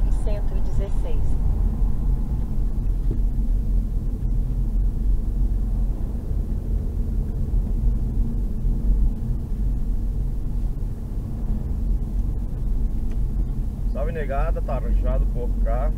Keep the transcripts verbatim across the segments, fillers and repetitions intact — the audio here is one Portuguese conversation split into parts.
R cento e dezesseis. Salve negada, Tarjado por cá.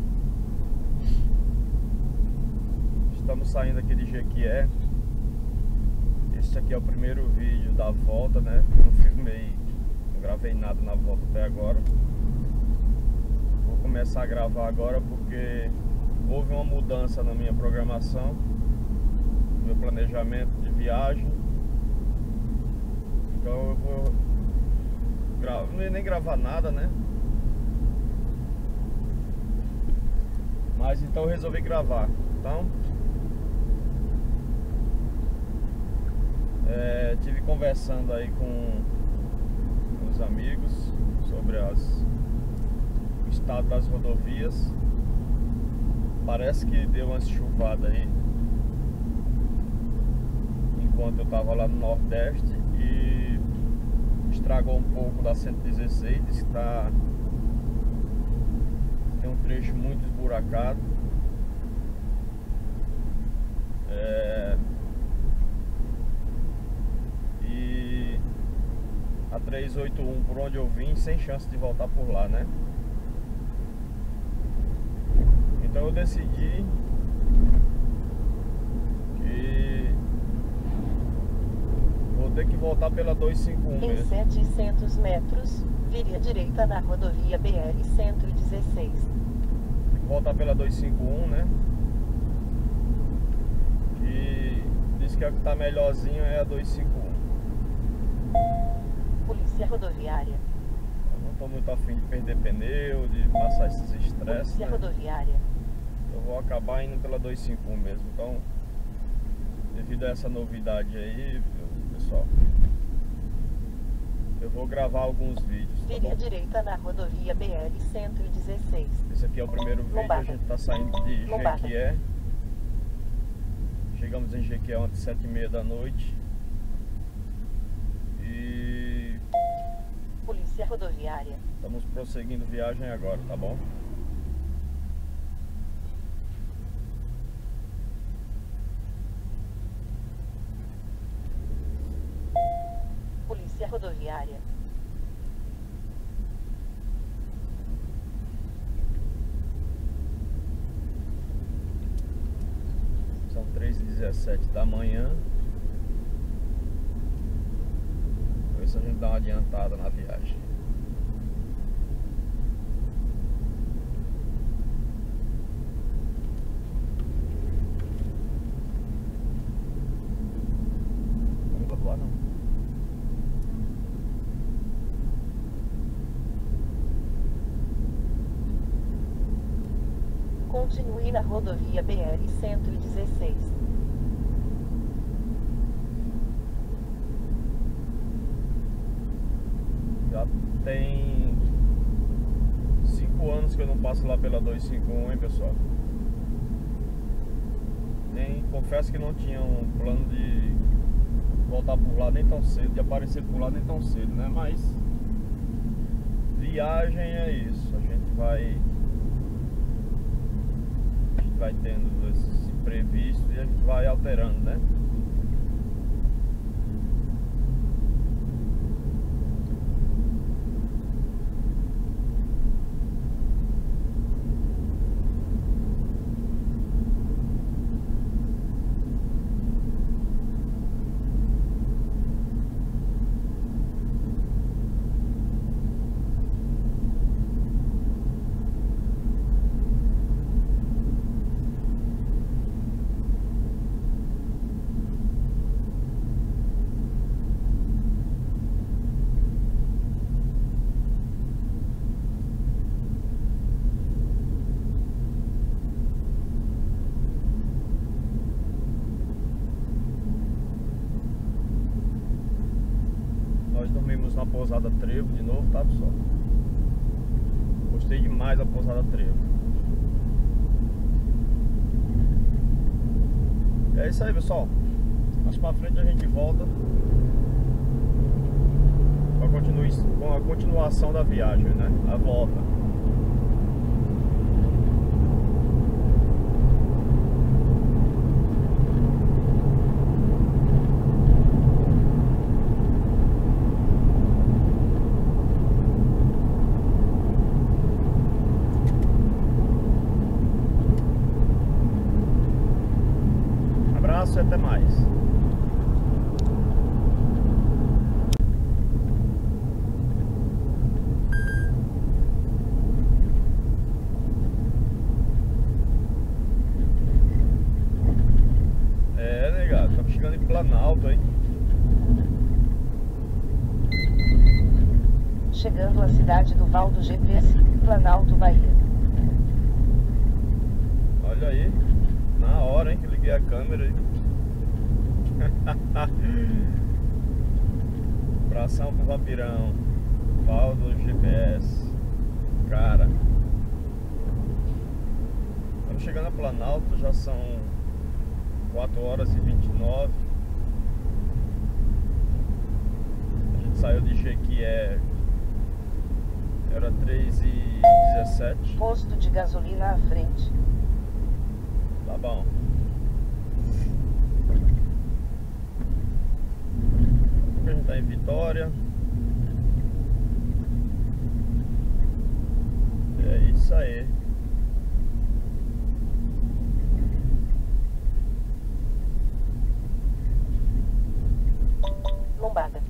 Estamos saindo aqui de Jequié. Este aqui é o primeiro vídeo da volta, né? Não filmei, não gravei nada na volta até agora. Vou começar a gravar agora porque houve uma mudança na minha programação, no meu planejamento de viagem. Então eu vou gravar, não ia nem gravar nada, né? Mas então eu resolvi gravar. Então é, tive conversando aí com os amigos sobre as, o estado das rodovias. Parece que deu uma chuvada aí enquanto eu tava lá no Nordeste e estragou um pouco da cento e dezesseis. Diz que tá, tem um trecho muito esburacado. É, e a trezentos e oitenta e um, por onde eu vim, sem chance de voltar por lá, né? Então eu decidi que vou ter que voltar pela duzentos e cinquenta e um Em mesmo. setecentos metros, vire à direita na rodovia B R cento e dezesseis. Voltar pela duzentos e cinquenta e um, né? Que diz que a que tá melhorzinho é a duzentos e cinquenta e um. Polícia rodoviária. Eu não tô muito afim de perder pneu, de passar esses estresses, Polícia né? rodoviária. Eu vou acabar indo pela duzentos e cinquenta e um mesmo. Então, devido a essa novidade aí, pessoal, eu vou gravar alguns vídeos, tá Vire à bom? direita na rodovia B R cento e dezesseis. Esse aqui é o primeiro vídeo. Lombada. A gente tá saindo de Lombada. Jequié. Chegamos em Jequié ontem, sete e meia da noite. E Polícia rodoviária. estamos prosseguindo viagem agora, tá bom? Polícia rodoviária. São três e dezessete da manhã. Vamos ver se a gente dá uma adiantada na viagem. Não vou voar não. Continue na rodovia B R cento e dezesseis. Já tem cinco anos que eu não passo lá pela duzentos e cinquenta e um, hein, pessoal? Nem, confesso que não tinha um plano de voltar por lá nem tão cedo, de aparecer por lá nem tão cedo, né? Mas viagem é isso, a gente vai a gente vai tendo esses imprevistos e a gente vai alterando, né? Nós dormimos na pousada Trevo de novo, tá, pessoal? Gostei demais da pousada Trevo. É isso aí, pessoal. Mais pra frente a gente volta com a, continu... com a continuação da viagem, né? A volta. até mais. É, negado, estamos chegando em Planalto, hein? Chegando à cidade do Val do G P S, Planalto, Bahia. Olha aí, na hora, hein, que eu liguei a câmera aí. Abração pro Vampirão, Val do G P S. Cara, estamos chegando a Planalto, já são quatro horas e vinte e nove. A gente saiu de Jequié, era três e dezessete. Posto de gasolina à frente. Tá bom. A gente tá em Vitória. É isso aí. Lombada.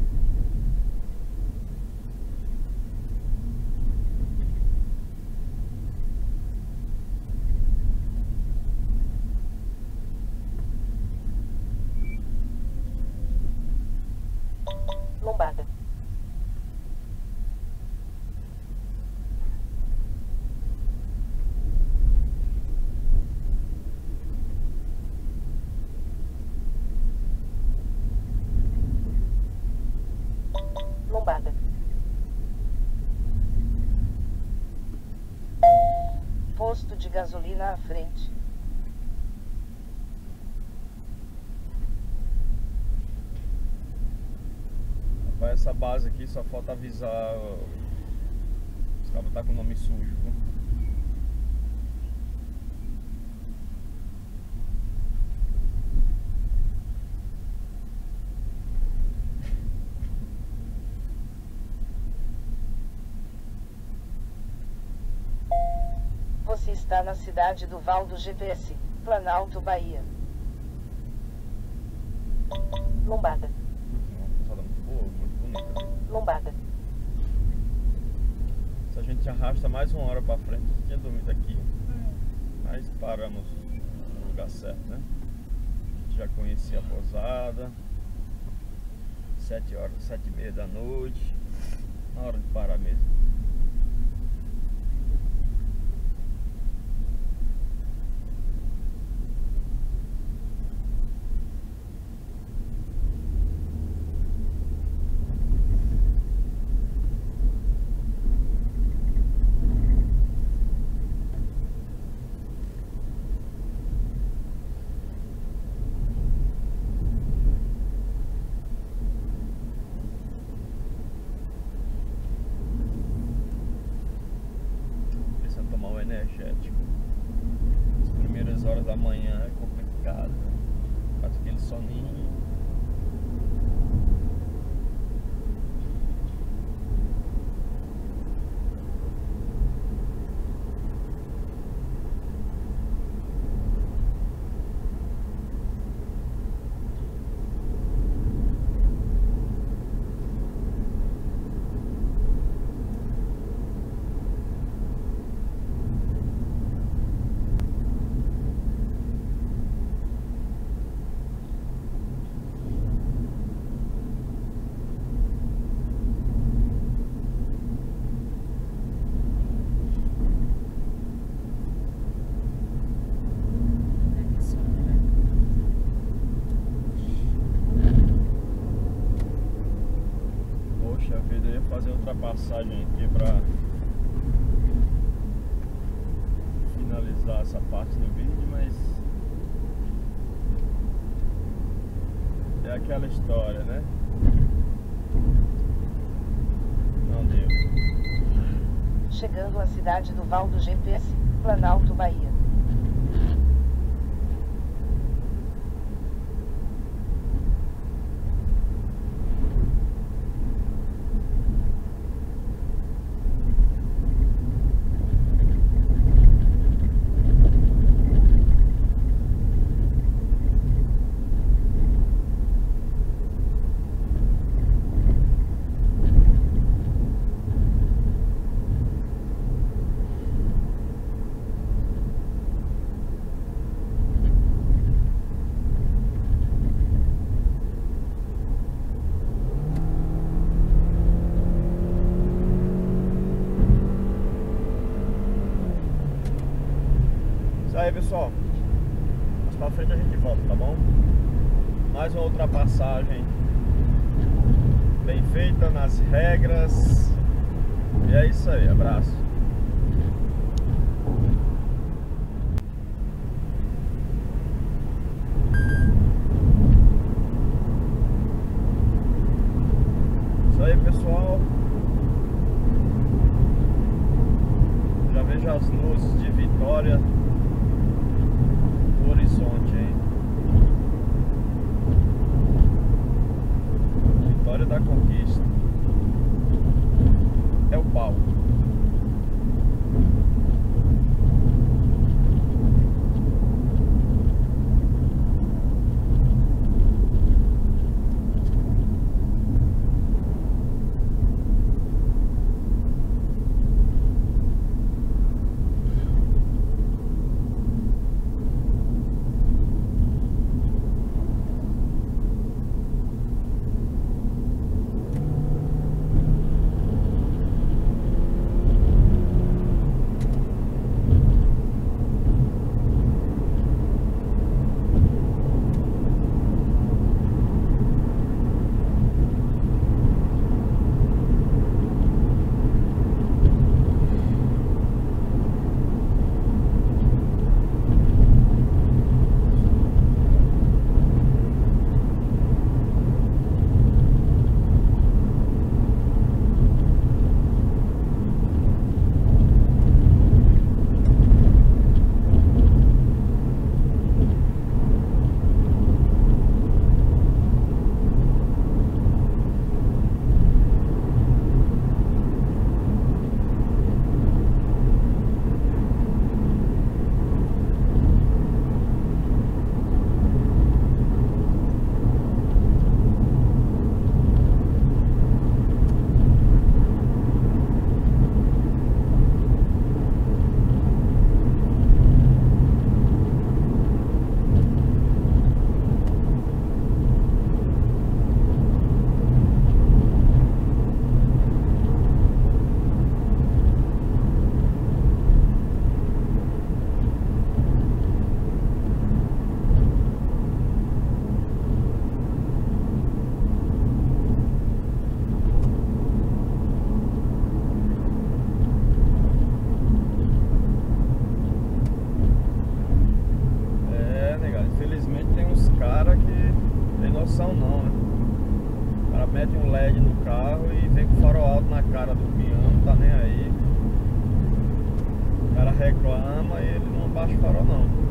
Lombada. Lombada. Posto de gasolina à frente. Rapaz, essa base aqui só falta avisar. Os cabos tá com o nome sujo, viu? Você está na cidade do Val do G P S, Planalto, Bahia. Lombada. Uma passada muito boa, muito bonita, né? Lombada. Se a gente arrasta mais uma hora pra frente, a gente tinha dormido aqui. Mas paramos no lugar certo, né? A gente já conhecia a pousada. Sete horas, sete e meia da noite. Na hora de parar mesmo. Energético. As primeiras horas da manhã é complicado, né? Faz aquele soninho. Poxa vida, eu ia fazer ultrapassagem aqui pra finalizar essa parte do vídeo, mas é aquela história, né? Não deu. Chegando à cidade do Val do G P S, Planalto, Bahia. Aí pessoal, mais pra frente a gente volta, tá bom? Mais uma ultrapassagem bem feita, nas regras. E é isso aí, abraço. Isso aí pessoal. Já vejo as luzes de Vitória no horizonte, hein? Vitória da Conquista. É o pau. Não, né? O cara mete um L E D no carro e vem com o farol alto na cara do peão, não tá nem aí. O cara reclama e ele não abaixa o farol não.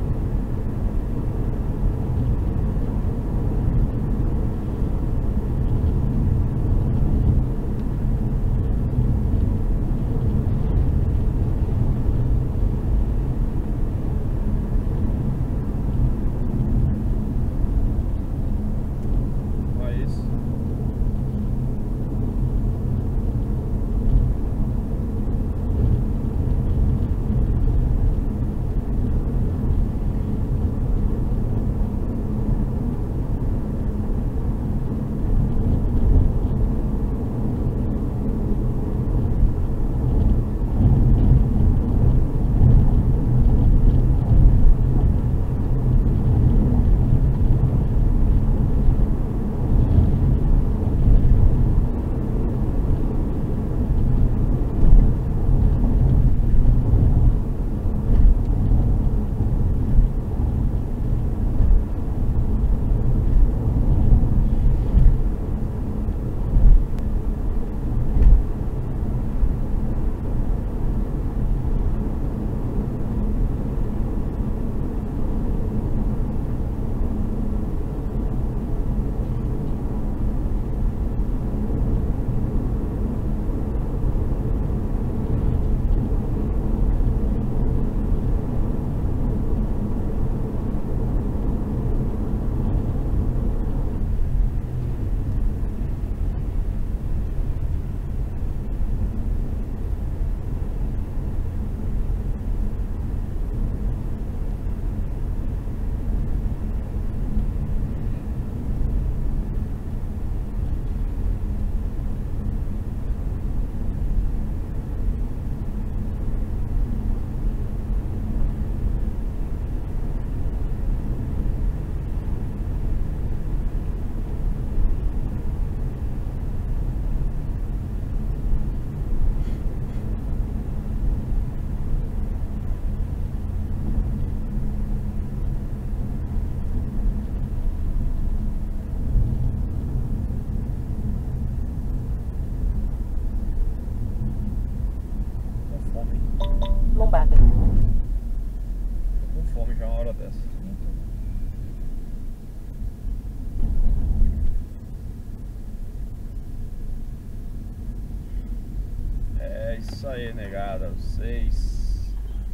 negada, vocês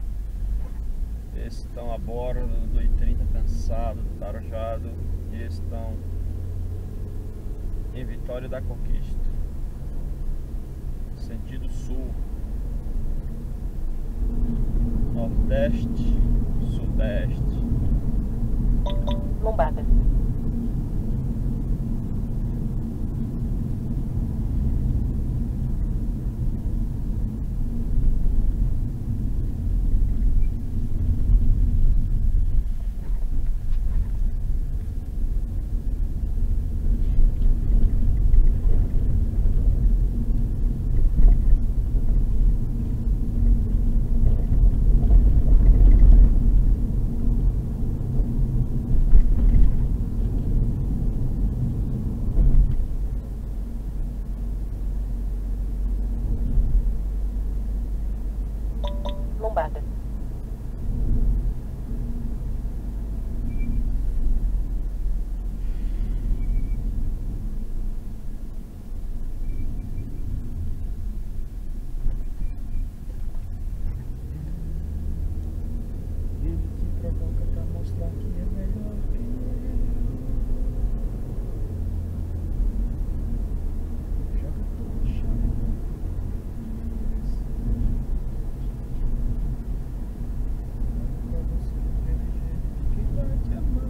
estão a bordo do I trinta cansado, tarojado, e estão em Vitória da Conquista, sentido sul, nordeste, sudeste. Lombada. Lombada. Ele te provoca pra mostrar que é melhor que eu. Joga todo o chão. Pra você ver o jeito que vai te amar.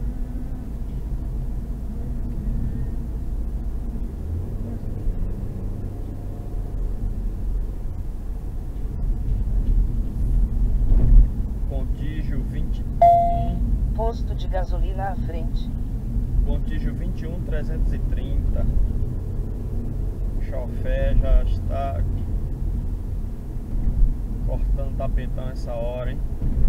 Contígio vinte e um. Posto de gasolina à frente. Contígio vinte e um, trezentos e trinta. O chofé já está cortando tapetão essa hora, hein?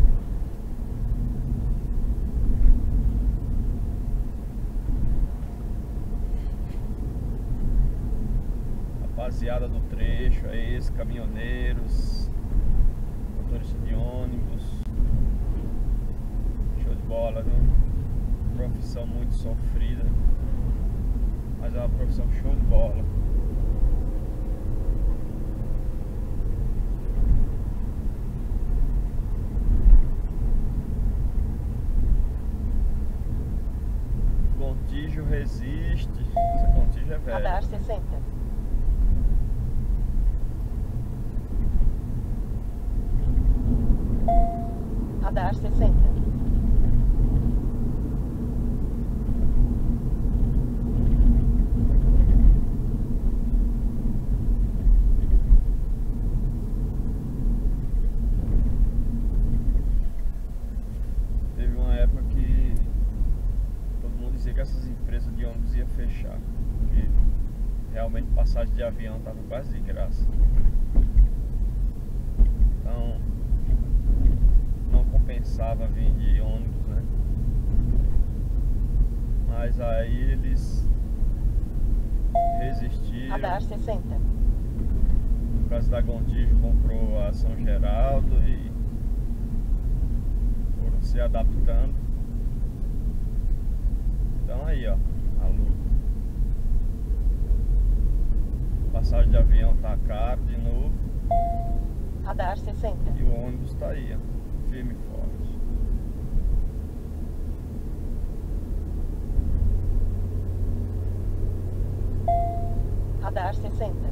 Rapaziada do trecho, é esse, caminhoneiros, motorista de ônibus. Show de bola, viu? Profissão muito sofrida, mas é uma profissão show de bola. Contígio resiste. Essa Contígio é velha. Radar sessenta. Radar sessenta. Teve uma época que todo mundo dizia que essas empresas de ônibus iam fechar, porque realmente passagem de avião estava quase de graça. Então não compensava vir de ônibus, né? Mas aí eles resistiram. Radar sessenta. Por causa da Contígio comprou a São Geraldo e foram se adaptando. Então aí, ó, a luta. Passagem de avião tá caro de novo. Radar sessenta. E o ônibus tá aí, ó, firme e forte. Radar sessenta.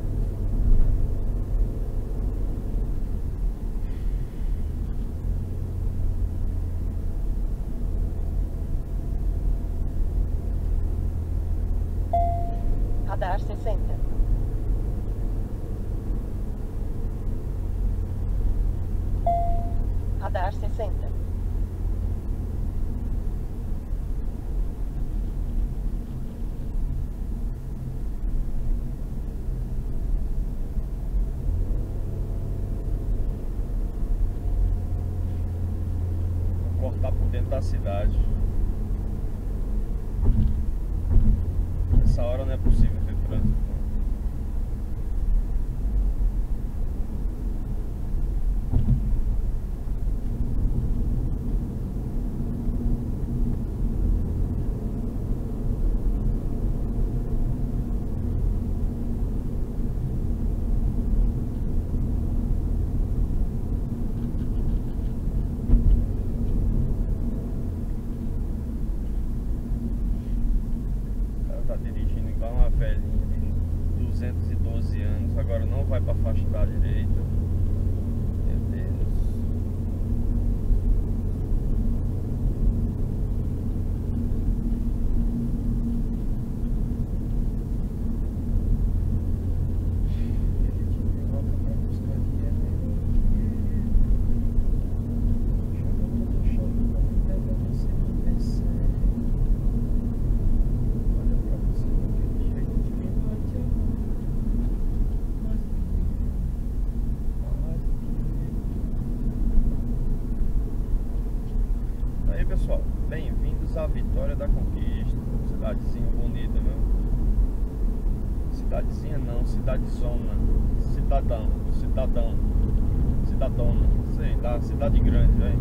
Radar sessenta. Radar sessenta. Vou cortar por dentro da cidade. Essa hora não é possível ter trânsito. faixa da direita. Meu Deus. Aí pessoal, bem-vindos à Vitória da Conquista. Cidadezinha bonita, né? Cidadezinha não, cidadezona. Cidadão, cidadão, cidadona, sei lá, cidade grande, velho.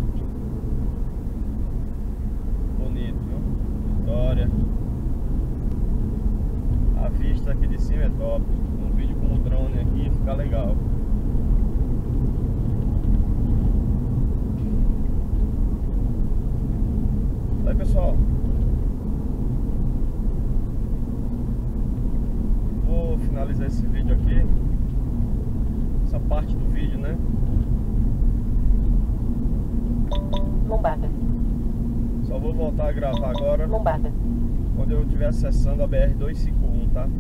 Bonito, viu? Vitória. A vista aqui de cima é top. Um vídeo com o drone aqui fica legal. Aí pessoal, vou finalizar esse vídeo aqui, essa parte do vídeo, né? Lombada. Só vou voltar a gravar agora Lombada. quando eu estiver acessando a B R duzentos e cinquenta e um, tá?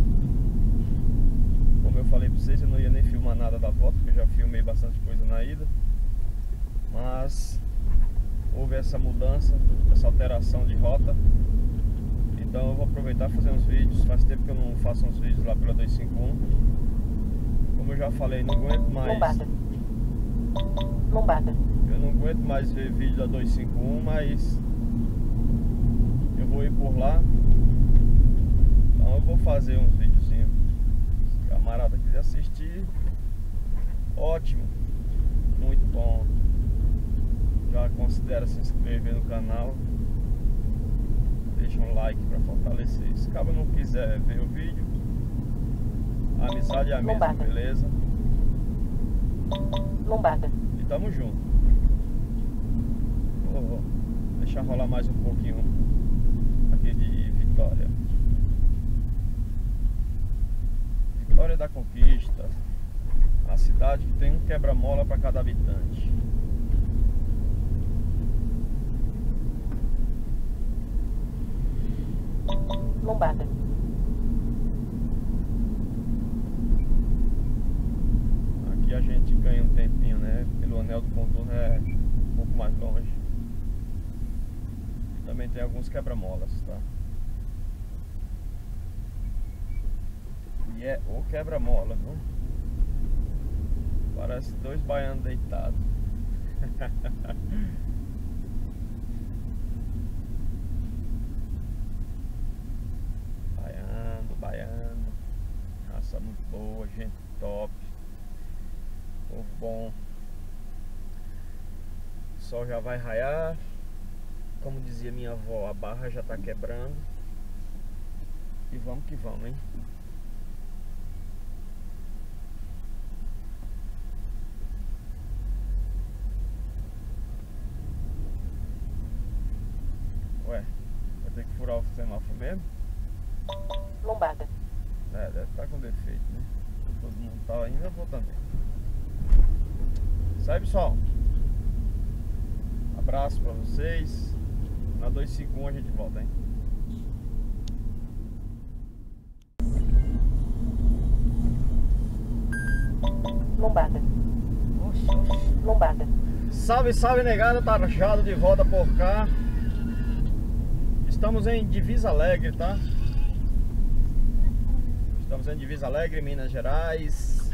Como eu falei pra vocês, eu não ia nem filmar nada da volta, porque eu já filmei bastante coisa na ida. Mas houve essa mudança, essa alteração de rota. Então eu vou aproveitar e fazer uns vídeos. Faz tempo que eu não faço uns vídeos lá pela duzentos e cinquenta e um. Como eu já falei, não aguento mais. Lombada. Lombada. Eu não aguento mais ver vídeo da duzentos e cinquenta e um, mas eu vou ir por lá. Então eu vou fazer uns videozinhos. Se camarada quiser assistir, ótimo, muito bom. Já considera se inscrever no canal, deixa um like para fortalecer. Se caso não quiser ver o vídeo, a amizade é a mesma, Lombada. beleza? Lombada. E tamo junto. Vou deixar rolar mais um pouquinho aqui de Vitória. Vitória da Conquista, a cidade que tem um quebra-mola para cada habitante. Lombada. Aqui a gente ganha um tempinho, né? Pelo anel do contorno é um pouco mais longe. Também tem alguns quebra-molas, tá? E é o quebra-mola, viu? Parece dois baianos deitados. Baiano, baiano. Raça muito boa, gente top. Povo bom. O sol já vai raiar. Como dizia minha avó, a barra já tá quebrando. E vamos que vamos, hein? Ué, vai ter que furar o semáforo mesmo? Lombada. É, deve estar com defeito, né? Todo mundo tá ainda, eu vou também. Isso aí, pessoal. Abraço pra vocês. Na duzentos e cinquenta e um a gente volta, hein? Lombada. Lombada. Salve, salve, negada, Tarjado de volta por cá. Estamos em Divisa Alegre, tá? Estamos em Divisa Alegre, Minas Gerais.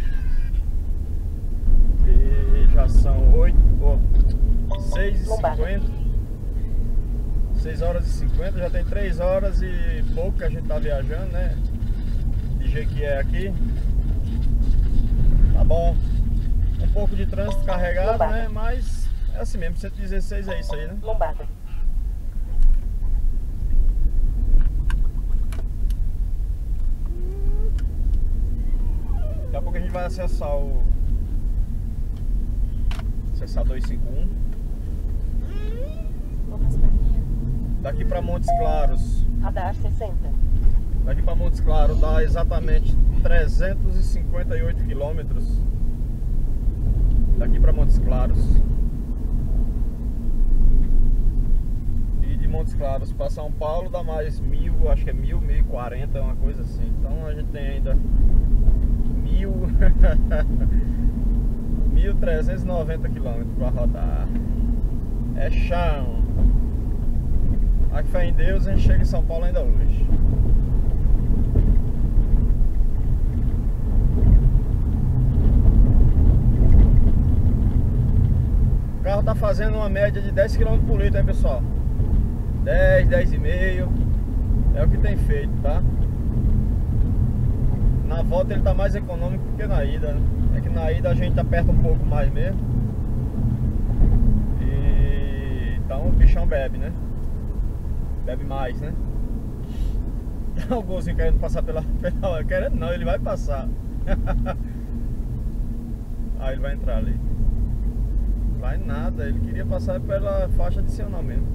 E já são oito, oh, seis e cinquenta. seis horas e cinquenta, já tem três horas e pouco que a gente tá viajando, né? De jeito que é aqui. Tá bom. Um pouco de trânsito carregado, Lombada. Né? Mas é assim mesmo, cento e dezesseis é isso aí, né? Lombada. Daqui a pouco a gente vai acessar o acessar duzentos e cinquenta e um. Daqui para Montes Claros. Radar sessenta. Daqui para Montes Claros dá exatamente trezentos e cinquenta e oito quilômetros daqui para Montes Claros. E de Montes Claros para São Paulo dá mais mil, acho que é mil, mil e quarenta, uma coisa assim. Então a gente tem ainda mil, mil trezentos e noventa quilômetros para rodar. É chão. A fé em Deus, a gente chega em São Paulo ainda hoje. O carro tá fazendo uma média de dez quilômetros por litro, hein, pessoal? dez, dez e meio. É o que tem feito, tá? Na volta ele tá mais econômico do que na ida, né? É que na ida a gente aperta um pouco mais mesmo. E então o bichão bebe, né? Bebe mais, né? O golzinho querendo passar pela, pela... Querendo não, ele vai passar. Ah, ele vai entrar ali. Vai nada, ele queria passar pela faixa adicional mesmo.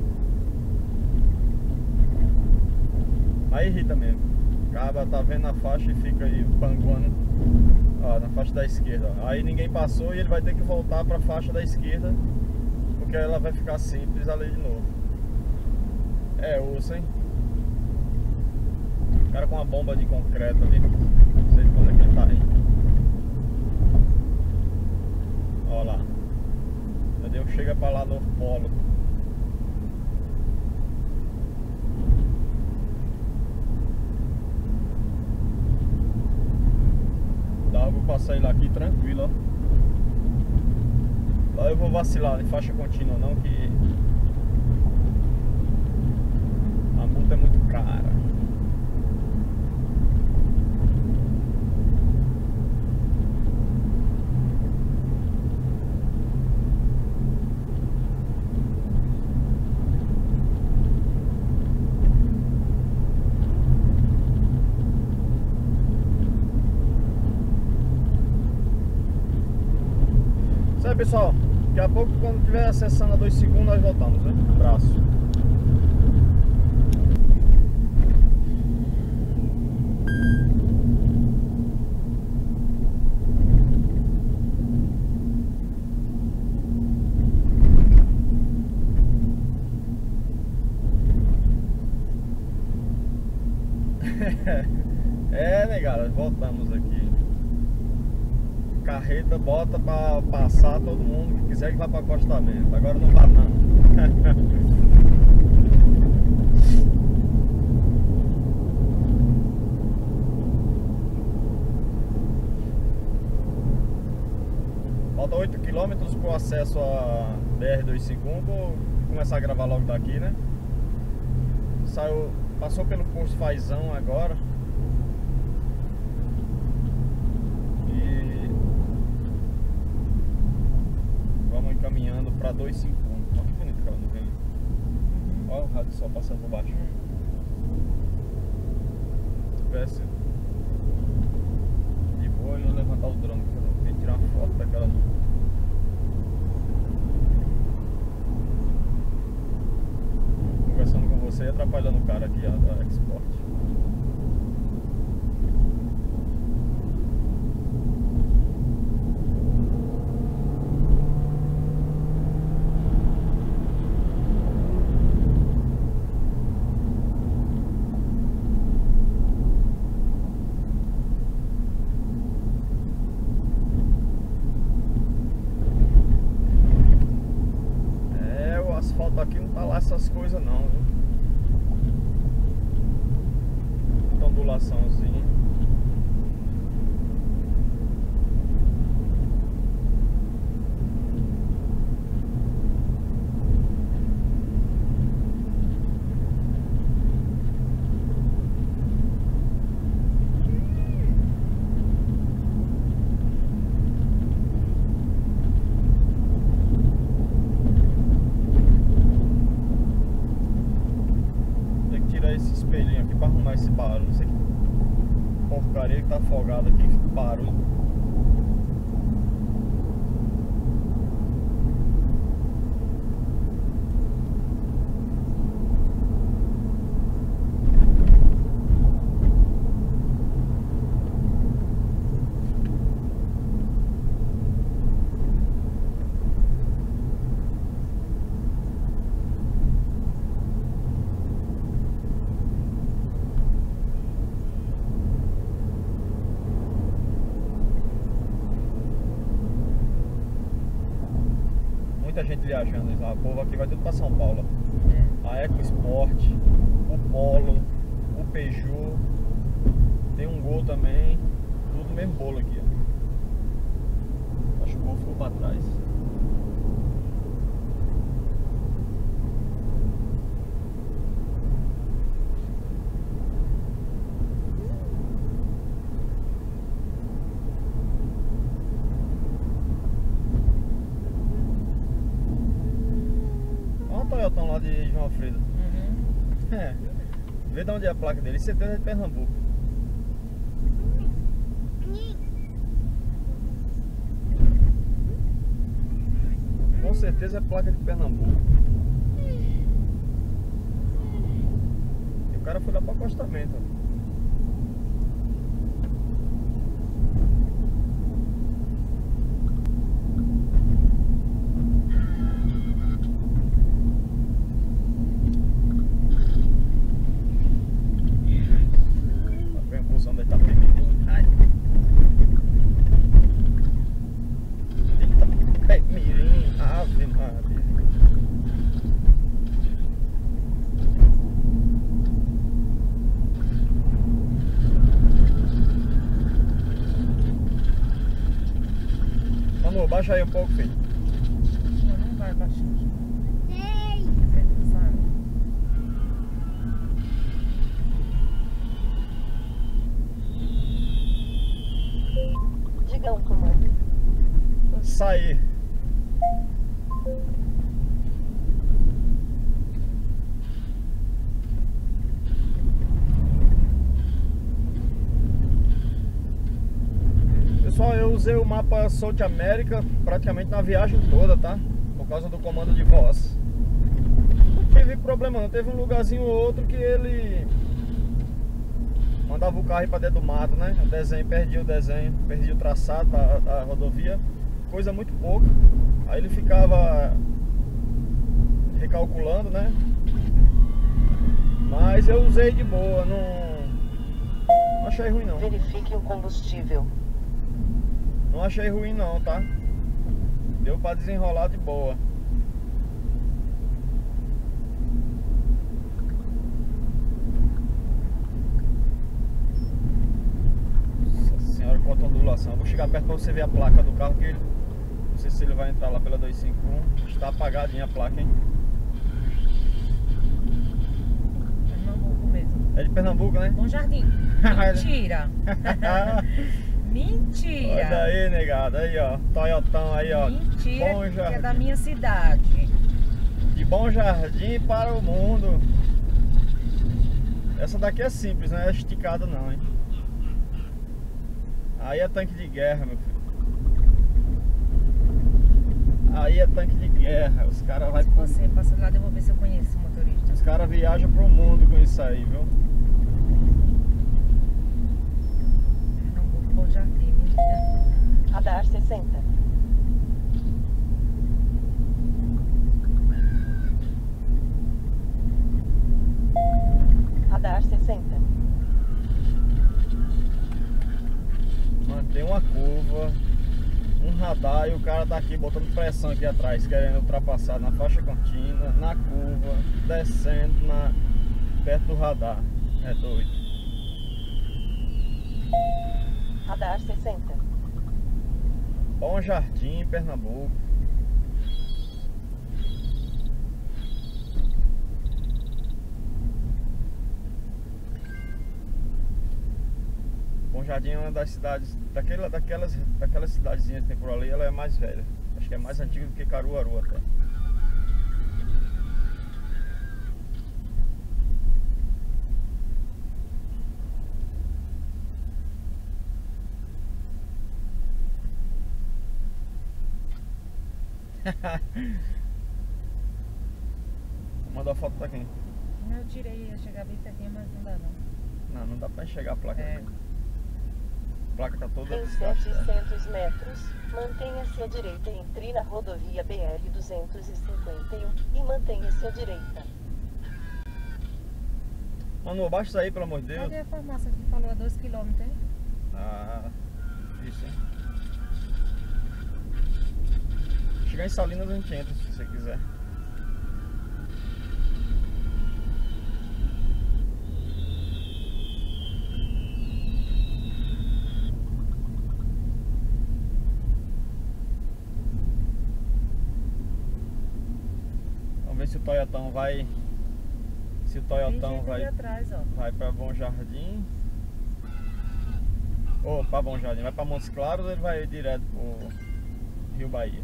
Aí irrita mesmo. Acaba, tá vendo a faixa e fica aí panguando. Ó, na faixa da esquerda. Ó. Aí ninguém passou e ele vai ter que voltar pra faixa da esquerda, porque ela vai ficar simples ali de novo. É osso, hein? O cara com uma bomba de concreto ali. Não sei quando é que ele tá aí. Ó lá. Entendeu? Chega pra lá no polo. Dá pra passar ele aqui tranquilo, ó. Lá eu vou vacilar em faixa contínua não, que a multa é muito cara. Isso aí, pessoal. Daqui a pouco, quando tiver acessando a dois segundos, nós voltamos, né? Abraço. É, negada, voltamos aqui. Carreta bota pra passar todo mundo que quiser que vá pra acostamento. Agora não vai não. Falta oito quilômetros pro acesso a B R duzentos e cinquenta e um. Vou começar a gravar logo daqui, né? Saiu, passou pelo posto Fazão agora. Caminhando para duzentos e cinquenta. Olha que bonito que ela não vem. Olha o rádio só passando por baixo. Se tivesse de boa, eu ia levantar o drone, que eu não queria tirar uma foto daquela. Conversando com você e atrapalhando o cara aqui, a, a Export. Aqui não tá lá essas coisas não, viu? Muita ondulaçãozinha. Esse espelhinho aqui pra arrumar esse barulho. Não sei que porcaria que tá afogado aqui, que barulho. muita gente viajando. O povo aqui vai tudo pra São Paulo. É. A EcoSport, o Polo, o Peugeot, tem um Gol também, tudo no mesmo bolo aqui, ó. Acho que o Gol ficou pra trás. Olha o Toyotão lá de João Alfredo. Uhum. É. Vê de onde é a placa dele, certeza é de Pernambuco. Com certeza é placa de Pernambuco. E o cara foi lá para o acostamento. A função da Itapemirim. Ai. Itapemirim, Ave Maria. Manu, baixa aí um pouco, filho. Não, não vai baixar. Ei! Você não sabe. Diga um comando. Sair. Pessoal, eu usei o mapa South America praticamente na viagem toda, tá? Por causa do comando de voz. Não teve problema não, teve um lugarzinho ou outro que ele mandava o carro ir pra dentro do mato, né? O desenho, perdi o desenho, perdi o traçado da, da rodovia, coisa muito pouca. Aí ele ficava recalculando, né? Mas eu usei de boa, não, não achei ruim não. Verifique o combustível. Não achei ruim não, tá? Deu pra desenrolar de boa. Nossa senhora, quanta ondulação. Eu vou chegar perto pra você ver a placa do carro, que ele, não sei se ele vai entrar lá pela duzentos e cinquenta e um. Está apagadinha a placa, hein? Pernambuco mesmo. É de Pernambuco, né? Bom Jardim. Mentira. Mentira. Olha aí, negado. Aí, ó. Toyotão aí, ó. Mentira, Bom que é Jardim. da minha cidade. De Bom Jardim para o mundo. Essa daqui é simples, não é esticada não, hein? Aí é tanque de guerra, meu filho. Aí é tanque de guerra. Os caras vai Se pro... você passa lá, eu vou ver se eu conheço o motorista. Os caras viajam pro mundo com isso aí, viu? Pernambuco, Bom Jardim. Mentira. Radar sessenta. Radar sessenta. Mantém uma curva, um radar e o cara tá aqui botando pressão aqui atrás, querendo ultrapassar na faixa contínua, na curva, descendo na, perto do radar. É doido. Radar sessenta. Bom Jardim, Pernambuco. Bom Jardim é uma das cidades, daquela, daquelas, daquelas cidadezinhas que tem por ali, ela é mais velha. Acho que é mais antiga do que Caruaru até. Vou mandar a foto pra quem? Eu tirei, ia chegar bem pertinho, mas não dá não. Não, não dá pra enxergar a placa. É. A placa tá toda Em desgastada. setecentos metros, mantenha-se à direita e entre na rodovia B R duzentos e cinquenta e um e mantenha-se à direita. Manu, baixa isso aí, pelo amor de Deus. Cadê a farmácia que falou a dois quilômetros, hein? Ah, isso, hein? chegar em Salinas a gente entra, se você quiser. Vamos ver se o Toyotão vai. Se o Toyotão vai. Atrás, ó. Vai para Bom Jardim. Ou para Bom Jardim, vai para Montes Claros ou ele vai direto pro Rio Bahia?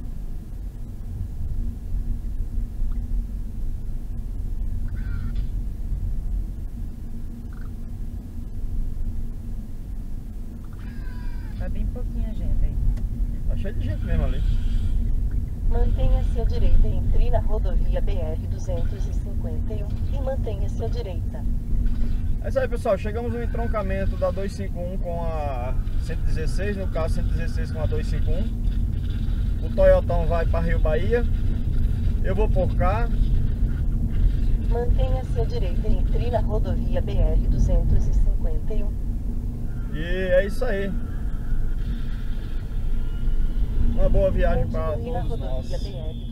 Tá bem pouquinha gente aí. Tá cheio de gente mesmo ali. Mantenha-se à direita, entre na rodovia B R duzentos e cinquenta e um e mantenha-se à direita. É isso aí, pessoal, chegamos no entroncamento da duzentos e cinquenta e um com a cento e dezesseis, no caso cento e dezesseis com a duzentos e cinquenta e um. O Toyotão vai para Rio Bahia. Eu vou por cá. Mantenha-se à direita, entre na rodovia B R duzentos e cinquenta e um. E é isso aí. Uma boa viagem para Continue na todos rodovia nós. B R